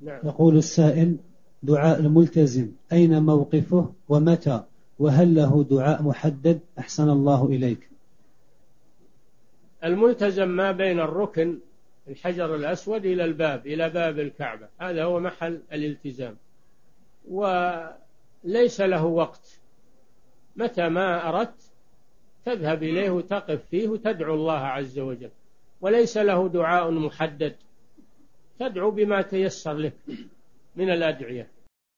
نعم. يقول السائل: دعاء الملتزم أين موقفه ومتى، وهل له دعاء محدد؟ أحسن الله إليك. الملتزم ما بين الركن الحجر الأسود إلى باب الكعبة، هذا هو محل الالتزام، وليس له وقت، متى ما أردت تذهب إليه وتقف فيه وتدعو الله عز وجل، وليس له دعاء محدد، تدعو بما تيسر لك من الأدعية.